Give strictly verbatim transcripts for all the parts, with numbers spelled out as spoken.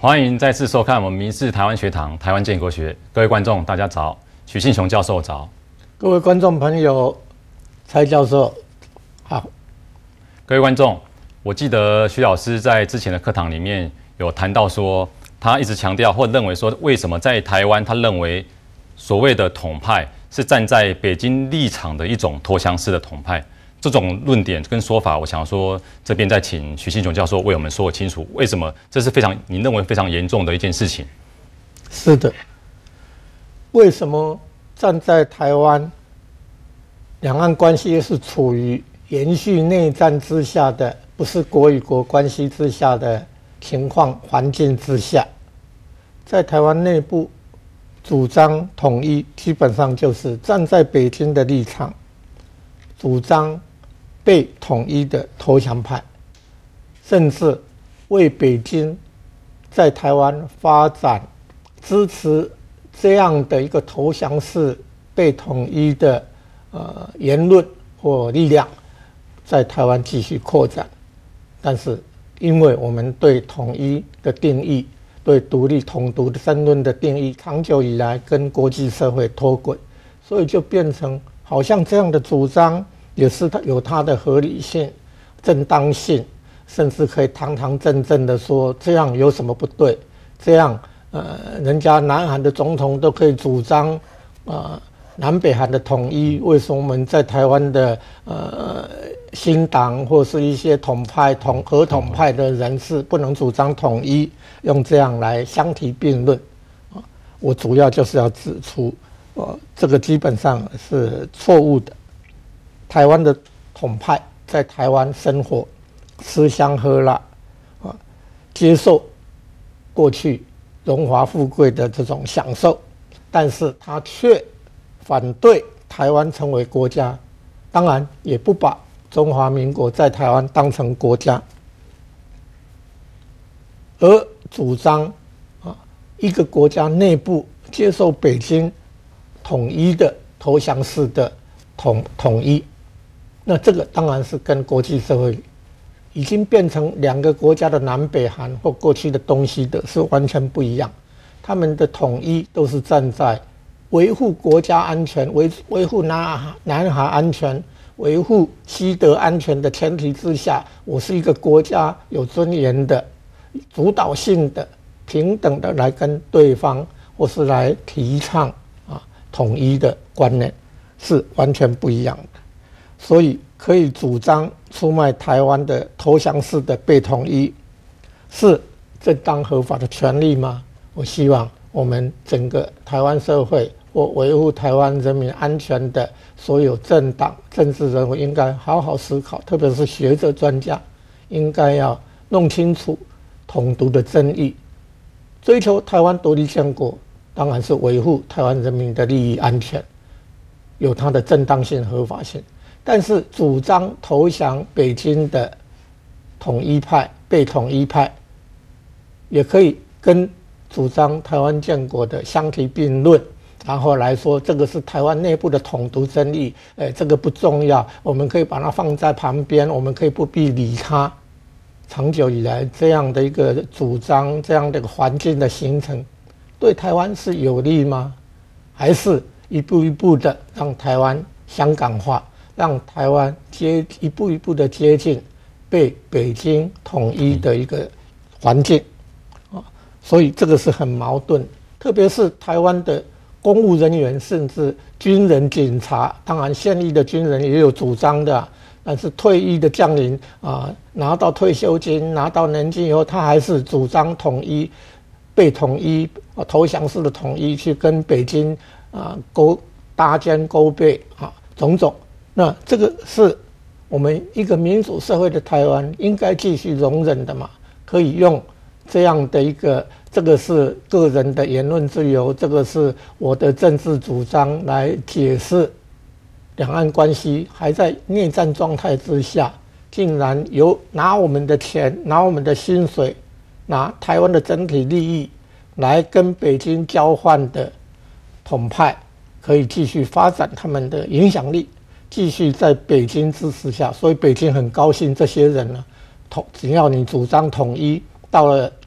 欢迎再次收看我们民视台湾学堂台湾建国学，各位观众大家早，许信雄教授早， 各位观众朋友，蔡教授好。 各位观众，我记得徐老师在之前的课堂里面有谈到说，他一直强调或认为说，为什么在台湾他认为所谓的统派是站在北京立场的一种投降式的统派。这种论点跟说法，我想说这边再请许信雄教授为我们说清楚，为什么这是非常你认为非常严重的一件事情？ 是的，为什么站在台湾，两岸关系是处于延续内战之下的，不是国与国关系之下的情况环境之下，在台湾内部主张统一，基本上就是站在北京的立场，主张被统一的投降派，甚至为北京在台湾发展支持这样的一个投降式被统一的呃言论或力量，在台湾继续扩展。但是，因为我们对统一的定义、对独立统独的争论的定义，长久以来跟国际社会脱轨，所以就变成好像这样的主张也是它有它的合理性、正当性，甚至可以堂堂正正的说这样有什么不对？这样，呃，人家南韩的总统都可以主张，呃，南北韩的统一，为什么我们在台湾的呃新党或是一些统派、统合统派的人士不能主张统一？用这样来相提并论，啊，我主要就是要指出，呃，这个基本上是错误的。台湾的统派在台湾生活，吃香喝辣，啊，接受过去荣华富贵的这种享受，但是他却反对台湾成为国家，当然也不把中华民国在台湾当成国家，而主张啊一个国家内部接受北京统一的投降式的统统一。那这个当然是跟国际社会已经变成两个国家的南北韩或过去的东西德是完全不一样。他们的统一都是站在维护国家安全、维维护南南韩安全、维护西德安全的前提之下，我是一个国家有尊严的、主导性的、平等的来跟对方或是来提倡啊统一的观念，是完全不一样的。所以可以主张出卖台湾的投降式的被统一，是正当合法的权利吗？我希望我们整个台湾社会或维护台湾人民安全的所有政党、政治人物应该好好思考，特别是学者专家，应该要弄清楚统独的争议。追求台湾独立建国，当然是维护台湾人民的利益安全，有它的正当性、合法性。但是主张投降北京的统一派、被统一派，也可以跟主张台湾建国的相提并论，然后来说这个是台湾内部的统独争议，呃，这个不重要，我们可以把它放在旁边，我们可以不必理它。长久以来，这样的一个主张，这样的一个环境的形成，对台湾是有利吗？还是一步一步的让台湾香港化？让台湾接一步一步的接近被北京统一的一个环境，啊，所以这个是很矛盾。特别是台湾的公务人员，甚至军人、警察，当然现役的军人也有主张的，啊，但是退役的将领啊，拿到退休金、拿到年金以后，他还是主张统一、被统一、啊投降式的统一，去跟北京啊勾搭肩勾背啊种种。那这个是我们一个民主社会的台湾应该继续容忍的嘛？可以用这样的一个，这个是个人的言论自由，这个是我的政治主张来解释两岸关系还在内战状态之下，竟然有拿我们的钱、拿我们的薪水、拿台湾的整体利益来跟北京交换的统派，可以继续发展他们的影响力。继续在北京支持下，所以北京很高兴这些人呢，统只要你主张统一，到了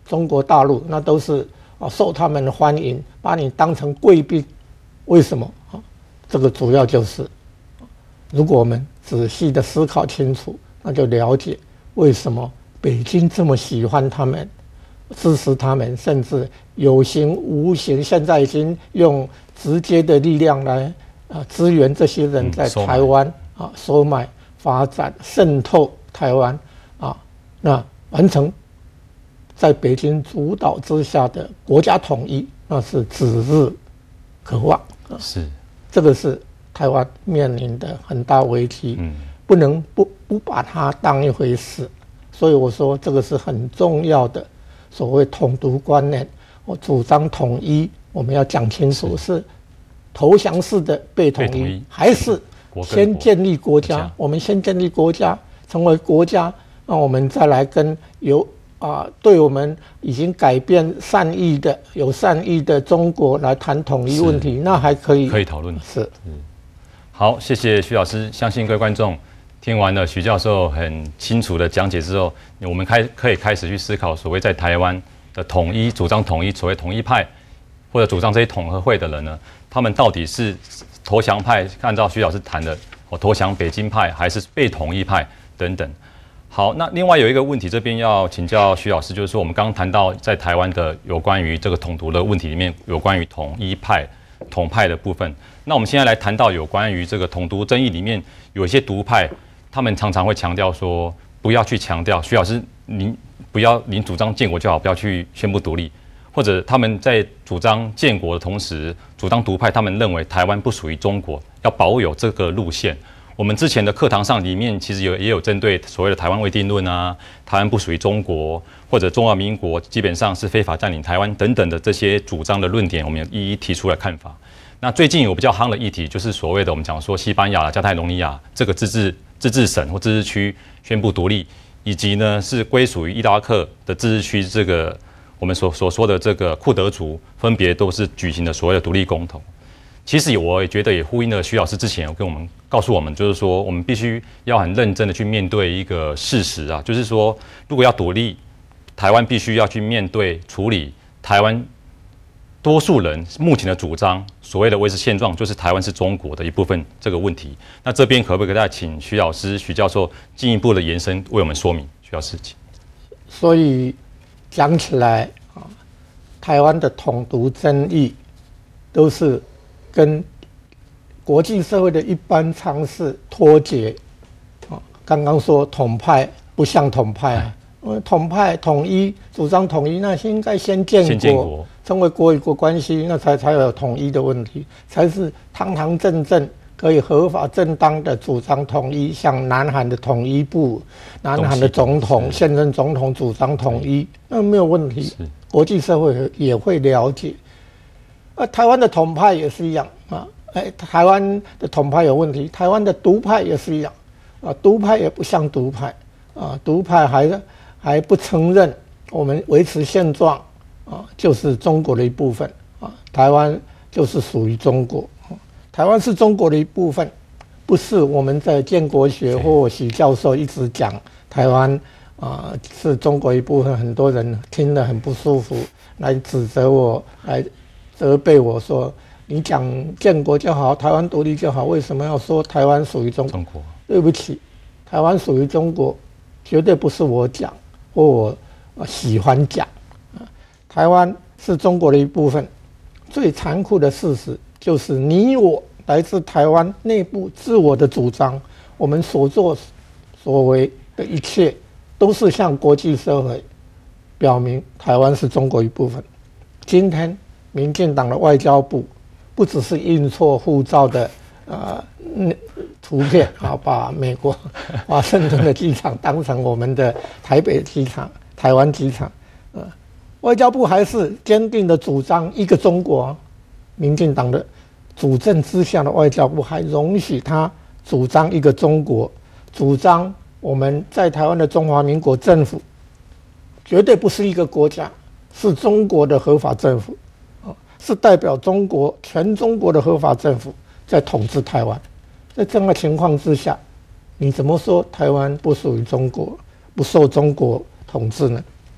中国大陆，那都是啊受他们的欢迎，把你当成贵宾。为什么啊？这个主要就是，如果我们仔细的思考清楚，那就了解为什么北京这么喜欢他们，支持他们，甚至有形无形，现在已经用直接的力量来啊支援这些人在台湾啊收买、发展、渗透台湾啊，那完成在北京主导之下的国家统一，那是指日可望。 是， 这个是台湾面临的很大危机，嗯，不能不不把它当一回事。所以我说这个是很重要的所谓统独观念。我主张统一，我们要讲清楚是投降式的被统一，统一还是先建立国家？国家我们先建立国家，成为国家，那我们再来跟有。啊，对我们已经改变善意的、有善意的中国来谈统一问题，那还可以可以讨论。 是， 嗯，好，谢谢徐老师。相信各位观众听完了徐教授很清楚的讲解之后，我们开可以开始去思考所谓在台湾的统一、主张统一、所谓统一派或者主张这些统合会的人呢，他们到底是投降派？按照徐老师谈的，我投降北京派，还是被统一派等等？好，那另外有一个问题，这边要请教徐老师，就是说我们刚刚谈到在台湾的有关于这个统独的问题里面，有关于统一派、统派的部分。那我们现在来谈到有关于这个统独争议里面，有一些独派，他们常常会强调说，不要去强调，徐老师您不要您主张建国就好，不要去宣布独立，或者他们在主张建国的同时，主张独派，他们认为台湾不属于中国，要保有这个路线。我们之前的课堂上里面，其实有也有针对所谓的台湾未定论啊，台湾不属于中国，或者中华民国基本上是非法占领台湾等等的这些主张的论点，我们一一提出来看法。那最近有比较夯的议题，就是所谓的我们讲说西班牙、加泰隆尼亚这个自治自治省或自治区宣布独立，以及呢是归属于伊拉克的自治区这个我们所所说的这个库德族，分别都是举行的所谓的独立公投。其实我也觉得也呼应了徐老师之前有跟我们告诉我们，就是说我们必须要很认真的去面对一个事实啊，就是说如果要独立，台湾必须要去面对处理台湾多数人目前的主张，所谓的维持现状，就是台湾是中国的一部分这个问题。那这边可不可以再请徐老师、徐教授进一步的延伸为我们说明？徐老师，请。 所以讲起来啊，台湾的统独争议都是跟国际社会的一般常识脱节啊。刚刚说统派不像统派啊，因为统派统一主张统一，那应该先建国， 先建国成为国与国关系，那才才有统一的问题，才是堂堂正正可以合法正当的主张统一。像南韩的统一部，南韩的总统现任总统主张统一，那没有问题，国际社会也会了解。啊，台湾的统派也是一样啊，哎，台湾的统派有问题，台湾的独派也是一样啊，独派也不像独派啊，独派还还不承认我们维持现状啊，就是中国的一部分啊，台湾就是属于中国，啊，台湾是中国的一部分，不是我们在建国学或许教授一直讲台湾啊是中国一部分，很多人听得很不舒服，来指责我，来责备我说，你讲建国就好，台湾独立就好，为什么要说台湾属于中国？中国，对不起，台湾属于中国，绝对不是我讲或我喜欢讲。台湾是中国的一部分，最残酷的事实就是你我来自台湾内部自我的主张，我们所作所为的一切，都是向国际社会表明台湾是中国一部分。今天民进党的外交部不只是印错护照的呃图片啊，把美国华盛顿的机场当成我们的台北机场、台湾机场，呃，外交部还是坚定的主张一个中国。民进党的主政之下的外交部还容许他主张一个中国，主张我们在台湾的中华民国政府绝对不是一个国家，是中国的合法政府。是代表中国全中国的合法政府在统治台湾。在这样的情况之下，你怎么说台湾不属于中国，不受中国统治呢？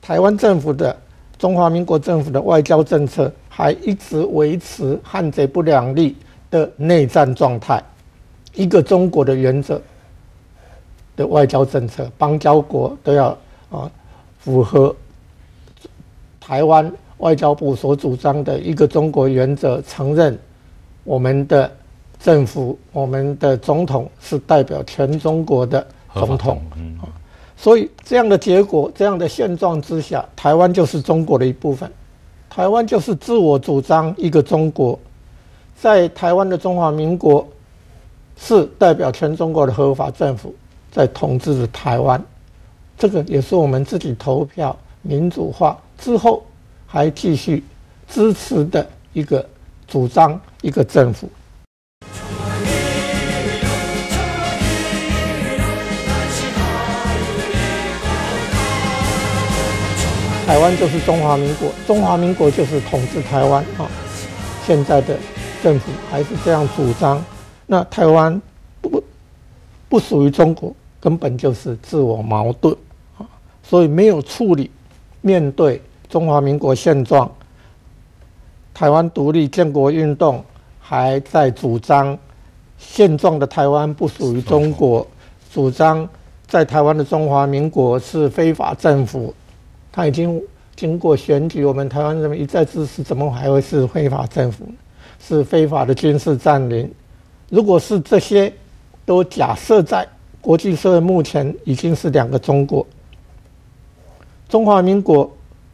台湾政府的中华民国政府的外交政策还一直维持汉贼不两立的内战状态，一个中国的原则的外交政策，邦交国都要啊符合台湾外交部所主张的一个中国原则，承认我们的政府、我们的总统是代表全中国的总统。嗯，所以这样的结果、这样的现状之下，台湾就是中国的一部分，台湾就是自我主张一个中国，在台湾的中华民国是代表全中国的合法政府在统治着台湾，这个也是我们自己投票民主化之后还继续支持的一个主张，一个政府。台湾就是中华民国，中华民国就是统治台湾啊。现在的政府还是这样主张，那台湾不不属于中国，根本就是自我矛盾啊。所以没有处理面对中华民国现状，台湾独立建国运动还在主张现状的台湾不属于中国，主张在台湾的中华民国是非法政府。他已经经过选举，我们台湾人民一再支持，怎么还会是非法政府？是非法的军事占领。如果是这些都假设在国际社会，目前已经是两个中国。中华民国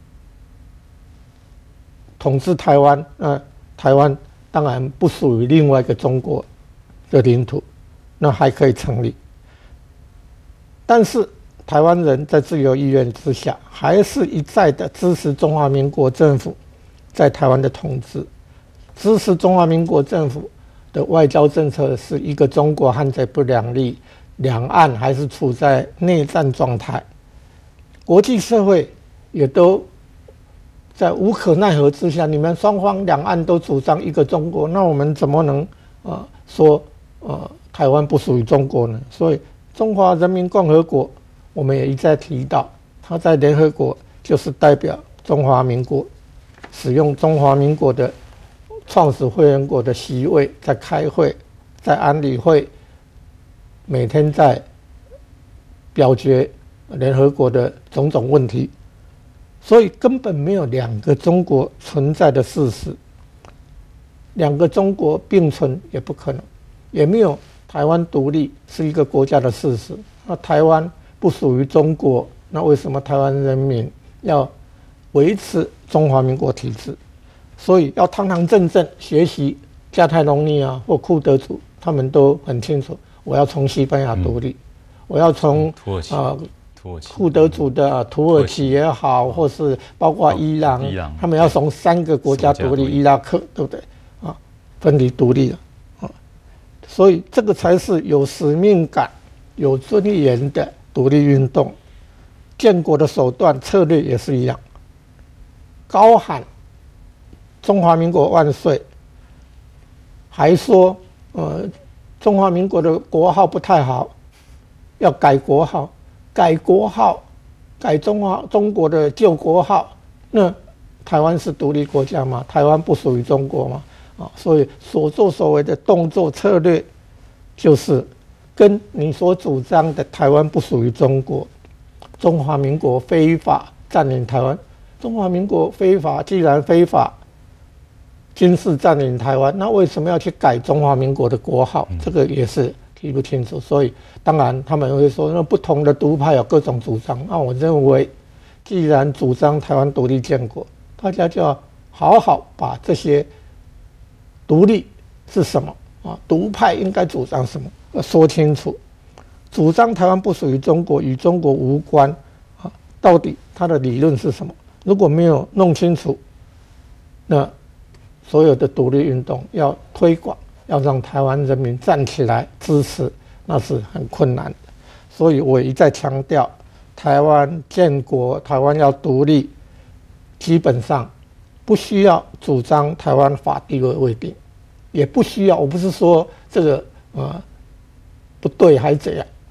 统治台湾，那台湾当然不属于另外一个中国的领土，那还可以成立。但是台湾人在自由意愿之下，还是一再的支持中华民国政府在台湾的统治，支持中华民国政府的外交政策是一个中国，汉贼不两立，两岸还是处在内战状态，国际社会也都在无可奈何之下，你们双方两岸都主张一个中国，那我们怎么能呃说呃台湾不属于中国呢？所以中华人民共和国，我们也一再提到，它在联合国就是代表中华民国，使用中华民国的创始会员国的席位在开会，在安理会每天在表决联合国的种种问题，所以根本没有两个中国存在的事实，两个中国并存也不可能，也没有台湾独立是一个国家的事实。那台湾不属于中国，那为什么台湾人民要维持中华民国体制？所以要堂堂正正学习加泰隆尼亚或库德族，他们都很清楚，我要从西班牙独立，嗯、我要从啊库德族的土耳其也好，或是包括伊朗，哦、伊朗他们要从三个国家独立，伊拉克对不对啊？分离独立了啊，所以这个才是有使命感、有尊严的独立运动。建国的手段策略也是一样，高喊中华民国万岁，还说呃中华民国的国号不太好，要改国号，改国号，改中华中国的旧国号，那台湾是独立国家吗？台湾不属于中国吗？啊，所以所作所为的动作策略，就是跟你所主张的台湾不属于中国，中华民国非法占领台湾，中华民国非法，既然非法军事占领台湾，那为什么要去改中华民国的国号？这个也是提不清楚。所以当然他们会说，那不同的独派有各种主张。那我认为，既然主张台湾独立建国，大家就要好好把这些独立是什么啊，独派应该主张什么，要说清楚。主张台湾不属于中国，与中国无关啊，到底他的理论是什么？如果没有弄清楚，那所有的独立运动要推广，要让台湾人民站起来支持，那是很困难的。所以我一再强调，台湾建国，台湾要独立，基本上不需要主张台湾法地位未定，也不需要。我不是说这个呃不对还怎样，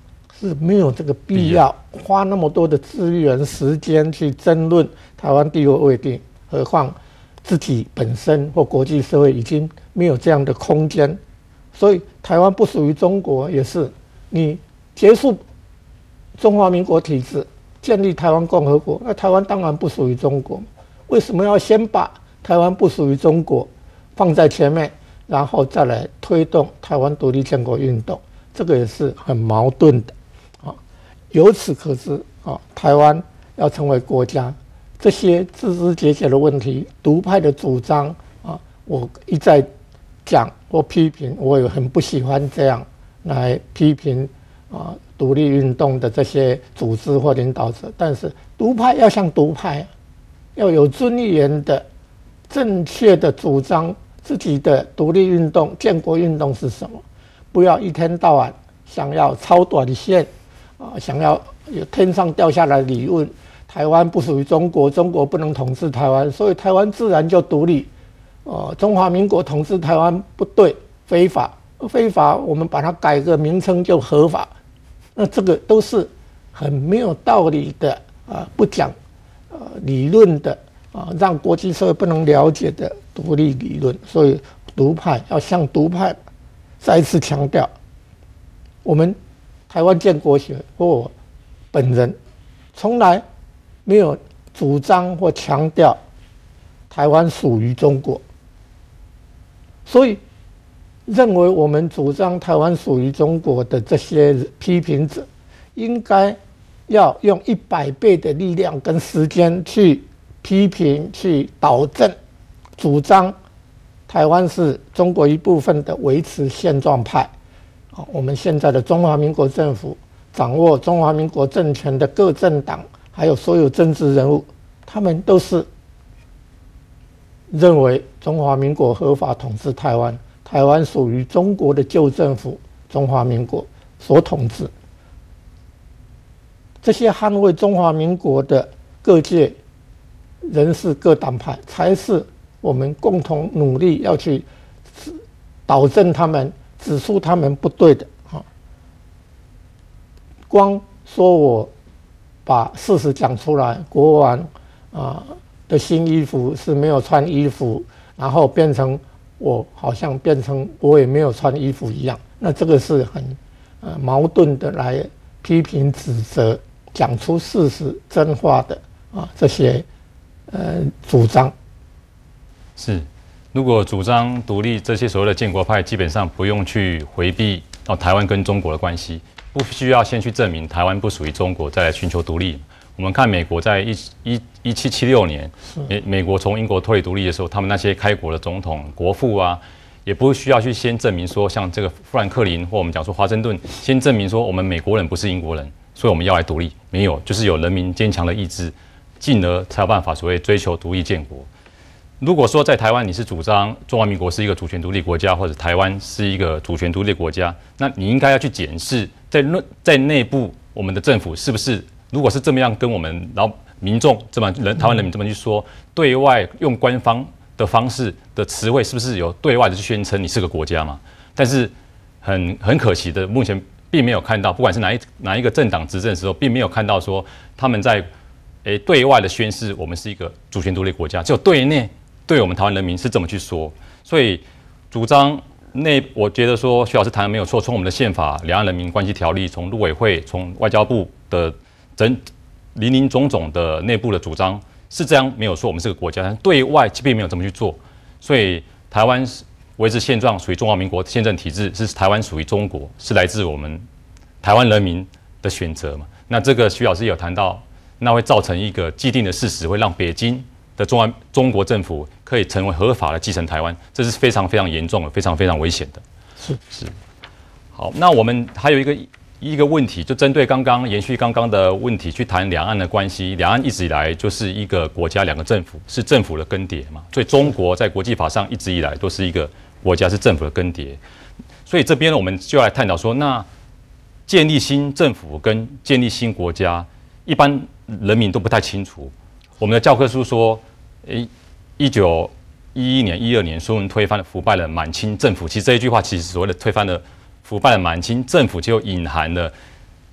是没有这个必要花那么多的资源、时间去争论台湾地位未定，何况自己本身或国际社会已经没有这样的空间，所以台湾不属于中国也是你结束中华民国体制，建立台湾共和国，那台湾当然不属于中国，为什么要先把台湾不属于中国放在前面，然后再来推动台湾独立建国运动？这个也是很矛盾的啊。由此可知啊，台湾要成为国家，这些枝枝节节的问题，独派的主张啊，我一再讲或批评，我也很不喜欢这样来批评啊独立运动的这些组织或领导者。但是独派要像独派，要有尊严的、正确的主张自己的独立运动、建国运动是什么，不要一天到晚想要超短线啊，想要有天上掉下来的理论。台湾不属于中国，中国不能统治台湾，所以台湾自然就独立。呃，中华民国统治台湾不对，非法，非法，我们把它改个名称就合法。那这个都是很没有道理的啊，不讲呃理论的啊，让国际社会不能了解的独立理论。所以独派要像独派，再一次强调，我们台湾建国学或我本人从来没有主张或强调台湾属于中国，所以认为我们主张台湾属于中国的这些批评者，应该要用一百倍的力量跟时间去批评、去导正，主张台湾是中国一部分的维持现状派。我们现在的中华民国政府掌握中华民国政权的各政党，还有所有政治人物，他们都是认为中华民国合法统治台湾，台湾属于中国的旧政府中华民国所统治。这些捍卫中华民国的各界人士、各党派，才是我们共同努力要去导正他们、指出他们不对的。光说我把事实讲出来，国王啊的新衣服是没有穿衣服，然后变成我好像变成我也没有穿衣服一样，那这个是很呃矛盾的来批评指责，讲出事实真话的啊这些呃主张。 是，如果主张独立，这些所谓的建国派基本上不用去回避到台湾跟中国的关系，不需要先去证明台湾不属于中国，再来寻求独立。我们看美国在一一一七七六年，美美国从英国脱离独立的时候，他们那些开国的总统、国父啊，也不需要去先证明说，像这个富兰克林或我们讲说华盛顿，先证明说我们美国人不是英国人，所以我们要来独立。没有，就是有人民坚强的意志，进而才有办法所谓追求独立建国。如果说在台湾你是主张中华民国是一个主权独立国家，或者台湾是一个主权独立国家，那你应该要去检视在在内部我们的政府是不是，如果是这么样跟我们然后民众这么人台湾人民这么去说，对外用官方的方式的词汇是不是有对外的去宣称你是个国家嘛？但是很很可惜的，目前并没有看到，不管是哪一哪一个政党执政的时候，并没有看到说他们在诶对外的宣示我们是一个主权独立国家，只有对内。对我们台湾人民是这么去说，所以主张内，我觉得说徐老师谈的没有错。从我们的宪法、两岸人民关系条例、从陆委会、从外交部的整林林总总的内部的主张是这样没有错，我们是个国家，但对外并没有这么去做。所以台湾维持现状，属于中华民国宪政体制，是台湾属于中国，是来自我们台湾人民的选择嘛？那这个徐老师有谈到，那会造成一个既定的事实，会让北京的中华中国政府可以成为合法的继承台湾，这是非常非常严重的，非常非常危险的。 是是。好，那我们还有一个一个问题，就针对刚刚延续刚刚的问题去谈两岸的关系。两岸一直以来就是一个国家两个政府，是政府的更迭嘛，所以中国在国际法上一直以来都是一个国家，是政府的更迭。所以这边呢，我们就来探讨说，那建立新政府跟建立新国家，一般人民都不太清楚。我们的教科书说，诶，一九一一年、一二年，孙文推翻了腐败的满清政府。其实这一句话，其实所谓的推翻了腐败的满清政府，就隐含了中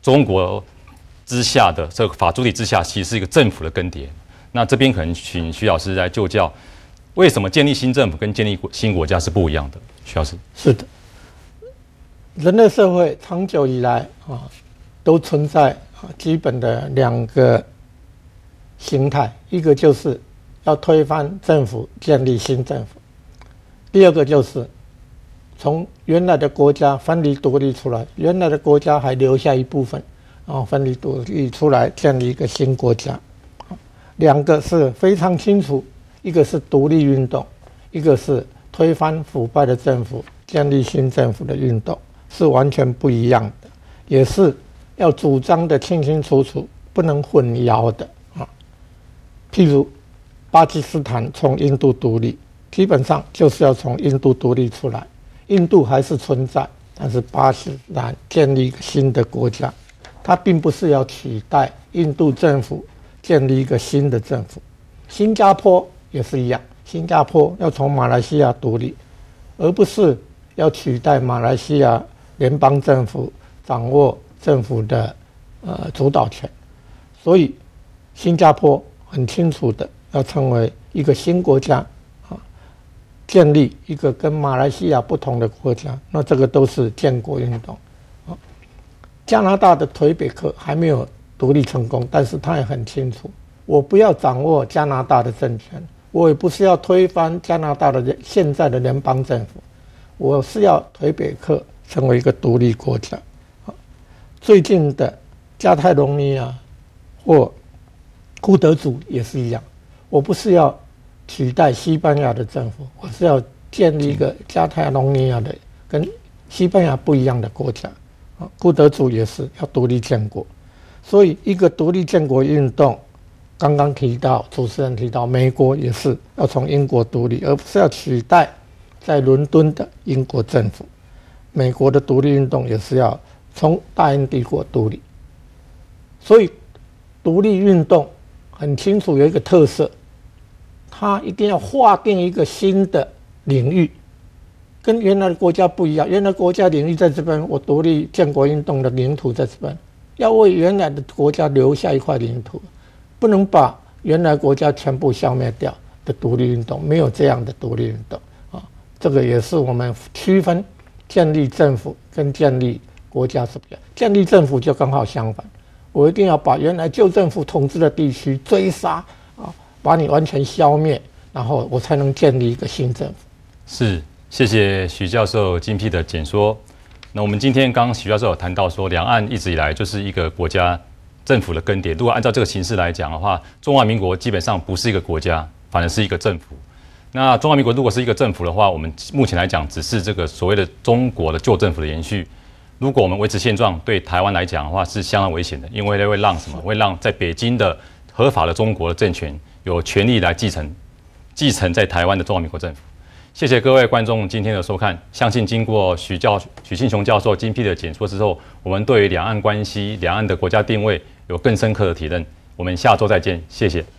中国之下的这个法主体之下，其实是一个政府的更迭。那这边可能请徐老师来就教，为什么建立新政府跟建立新国家是不一样的？徐老师。 是的，人类社会长久以来啊，都存在啊基本的两个形态，一个就是要推翻政府，建立新政府；第二个就是从原来的国家分离独立出来，原来的国家还留下一部分，然后分离独立出来，建立一个新国家。两个是非常清楚，一个是独立运动，一个是推翻腐败的政府，建立新政府的运动，是完全不一样的，也是要主张的清清楚楚，不能混淆的啊。譬如巴基斯坦从印度独立，基本上就是要从印度独立出来，印度还是存在，但是巴基斯坦建立一个新的国家，它并不是要取代印度政府，建立一个新的政府。新加坡也是一样，新加坡要从马来西亚独立，而不是要取代马来西亚联邦政府掌握政府的呃主导权。所以新加坡很清楚的要成为一个新国家啊，建立一个跟马来西亚不同的国家，那这个都是建国运动啊。加拿大的魁北克还没有独立成功，但是他也很清楚，我不要掌握加拿大的政权，我也不是要推翻加拿大的现在的联邦政府，我是要魁北克成为一个独立国家。最近的加泰隆尼亚或古德族也是一样，我不是要取代西班牙的政府，我是要建立一个加泰隆尼亚的跟西班牙不一样的国家。古德族也是要独立建国。所以一个独立建国运动，刚刚提到主持人提到美国也是要从英国独立，而不是要取代在伦敦的英国政府。美国的独立运动也是要从大英帝国独立。所以独立运动很清楚有一个特色，它一定要划定一个新的领域，跟原来的国家不一样。原来国家领域在这边，我独立建国运动的领土在这边，要为原来的国家留下一块领土，不能把原来国家全部消灭掉的独立运动，没有这样的独立运动啊。这个也是我们区分建立政府跟建立国家是不一样。建立政府就刚好相反，我一定要把原来旧政府统治的地区追杀啊，把你完全消灭，然后我才能建立一个新政府。 是，谢谢许教授精辟的解说。那我们今天刚刚许教授有谈到说，两岸一直以来就是一个国家政府的更迭。如果按照这个形式来讲的话，中华民国基本上不是一个国家，反而是一个政府。那中华民国如果是一个政府的话，我们目前来讲只是这个所谓的中国的旧政府的延续。如果我们维持现状，对台湾来讲的话是相当危险的，因为会让什么？会让在北京的合法的中国的政权有权利来继承，继承在台湾的中华民国政府。谢谢各位观众今天的收看，相信经过许教许信雄教授精辟的解说之后，我们对于两岸关系、两岸的国家定位有更深刻的体认。我们下周再见，谢谢。